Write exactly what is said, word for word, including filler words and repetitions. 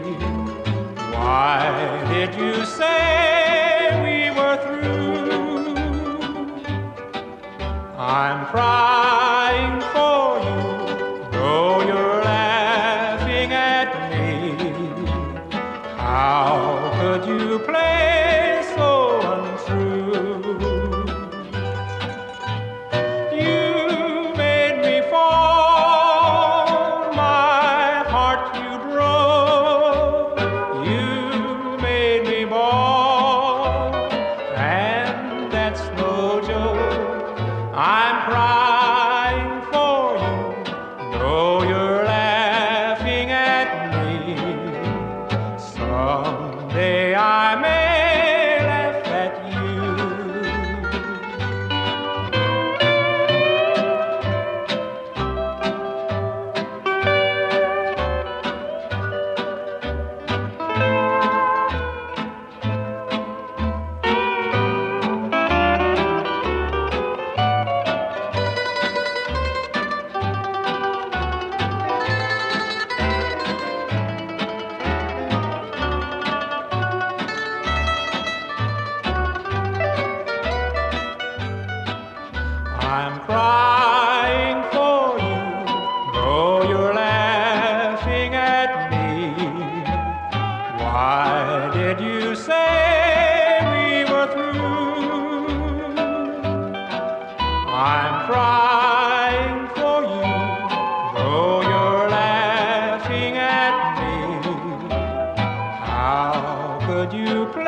Why did you say we were through? I'm crying for you, though you're laughing at me. How could you play so untrue? You made me fall, my heart you broke. You made me bawl, and that's no joke. I'm crying for you, though you're laughing at me. Someday I may laugh at you. I'm crying for you, though you're laughing at me. Why did you say we were through? I'm crying for you, though you're laughing at me. How could you play